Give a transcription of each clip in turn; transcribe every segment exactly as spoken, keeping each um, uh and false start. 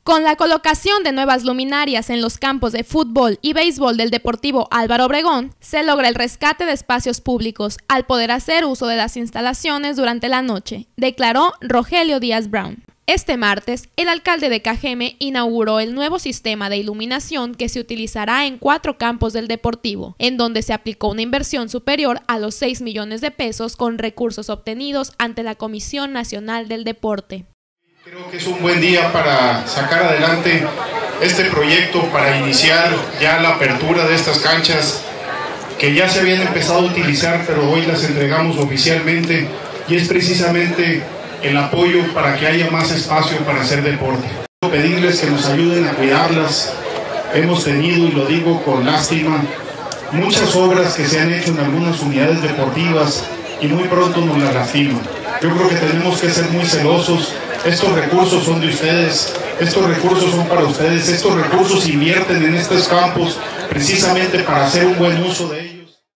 Con la colocación de nuevas luminarias en los campos de fútbol y béisbol del Deportivo Álvaro Obregón, se logra el rescate de espacios públicos al poder hacer uso de las instalaciones durante la noche, declaró Rogelio Díaz Brown. Este martes, el alcalde de Cajeme inauguró el nuevo sistema de iluminación que se utilizará en cuatro campos del Deportivo, en donde se aplicó una inversión superior a los seis millones de pesos con recursos obtenidos ante la Comisión Nacional del Deporte. Creo que es un buen día para sacar adelante este proyecto, para iniciar ya la apertura de estas canchas que ya se habían empezado a utilizar, pero hoy las entregamos oficialmente, y es precisamente el apoyo para que haya más espacio para hacer deporte. Pedirles que nos ayuden a cuidarlas. Hemos tenido, y lo digo con lástima, muchas obras que se han hecho en algunas unidades deportivas y muy pronto nos las lastiman. Yo creo que tenemos que ser muy celosos. Estos recursos son de ustedes, estos recursos son para ustedes, estos recursos invierten en estos campos precisamente para hacer un buen uso de ellos.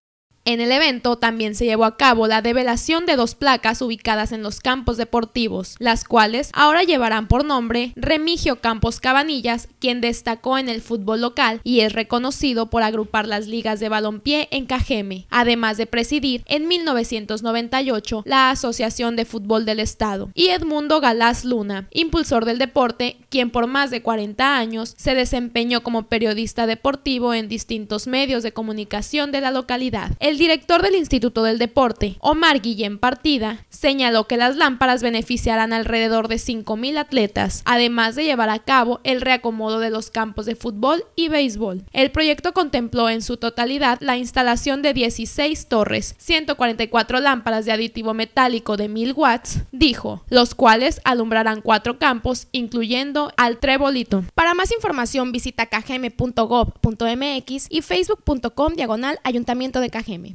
En el evento también se llevó a cabo la develación de dos placas ubicadas en los campos deportivos, las cuales ahora llevarán por nombre Remigio Campos Cabanillas, quien destacó en el fútbol local y es reconocido por agrupar las ligas de balompié en Cajeme, además de presidir en mil novecientos noventa y ocho la Asociación de Fútbol del Estado, y Edmundo Galás Luna, impulsor del deporte, quien por más de cuarenta años se desempeñó como periodista deportivo en distintos medios de comunicación de la localidad. El director del Instituto del Deporte, Omar Guillén Partida, señaló que las lámparas beneficiarán alrededor de cinco mil atletas, además de llevar a cabo el reacomodo de los campos de fútbol y béisbol. El proyecto contempló en su totalidad la instalación de dieciséis torres, ciento cuarenta y cuatro lámparas de aditivo metálico de mil watts, dijo, los cuales alumbrarán cuatro campos, incluyendo al Trebolito. Para más información visita cajeme punto gob punto mx y facebook punto com diagonal Ayuntamiento de Cajeme.